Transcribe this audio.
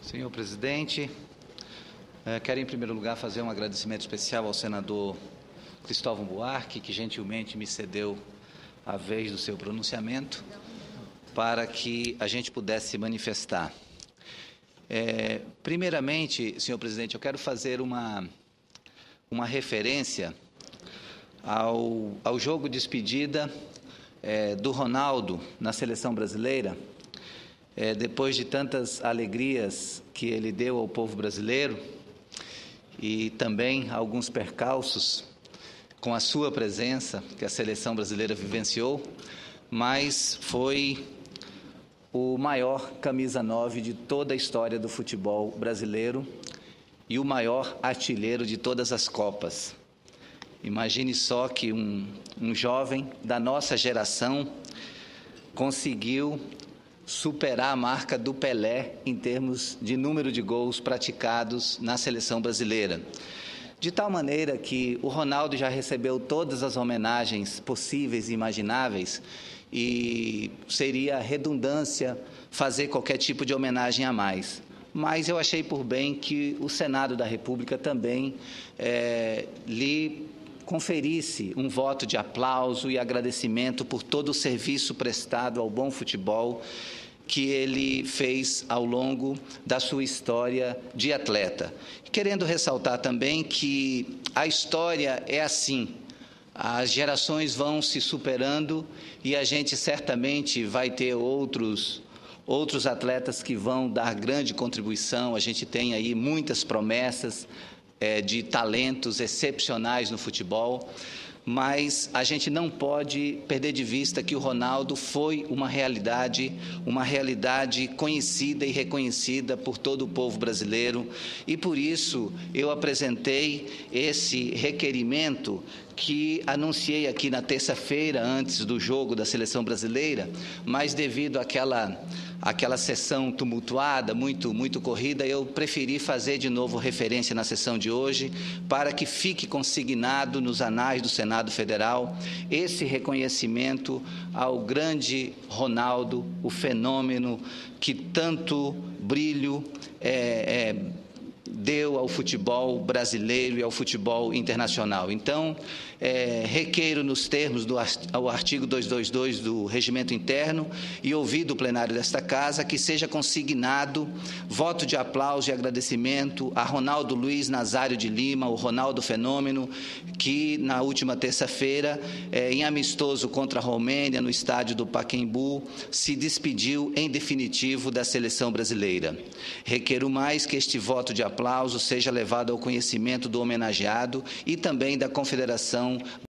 Senhor presidente, quero em primeiro lugar fazer um agradecimento especial ao senador Cristóvão Buarque, que gentilmente me cedeu a vez do seu pronunciamento para que a gente pudesse se manifestar. Primeiramente, senhor presidente, eu quero fazer uma referência ao jogo de despedida do Ronaldo na seleção brasileira, depois de tantas alegrias que ele deu ao povo brasileiro e também alguns percalços com a sua presença que a seleção brasileira vivenciou, mas foi o maior camisa 9 de toda a história do futebol brasileiro e o maior artilheiro de todas as Copas. Imagine só que um jovem da nossa geração conseguiu superar a marca do Pelé em termos de número de gols praticados na seleção brasileira. De tal maneira que o Ronaldo já recebeu todas as homenagens possíveis e imagináveis e seria redundância fazer qualquer tipo de homenagem a mais. Mas eu achei por bem que o Senado da República também lhe conferisse um voto de aplauso e agradecimento por todo o serviço prestado ao bom futebol que ele fez ao longo da sua história de atleta. Querendo ressaltar também que a história é assim, as gerações vão se superando e a gente certamente vai ter outros atletas que vão dar grande contribuição. A gente tem aí muitas promessas de talentos excepcionais no futebol, mas a gente não pode perder de vista que o Ronaldo foi uma realidade conhecida e reconhecida por todo o povo brasileiro, e por isso eu apresentei esse requerimento que anunciei aqui na terça-feira, antes do jogo da seleção brasileira, mas devido àquela sessão tumultuada, muito corrida, eu preferi fazer de novo referência na sessão de hoje, para que fique consignado nos anais do Senado Federal esse reconhecimento ao grande Ronaldo, o fenômeno que tanto brilho deu ao futebol brasileiro e ao futebol internacional. Então, requeiro nos termos do artigo 222 do Regimento Interno e ouvido o plenário desta Casa que seja consignado voto de aplauso e agradecimento a Ronaldo Luiz Nazário de Lima, o Ronaldo Fenômeno, que na última terça-feira, em amistoso contra a Romênia, no estádio do Pacaembu, se despediu em definitivo da seleção brasileira. Requeiro mais que este voto de aplauso seja levado ao conhecimento do homenageado e também da Confederação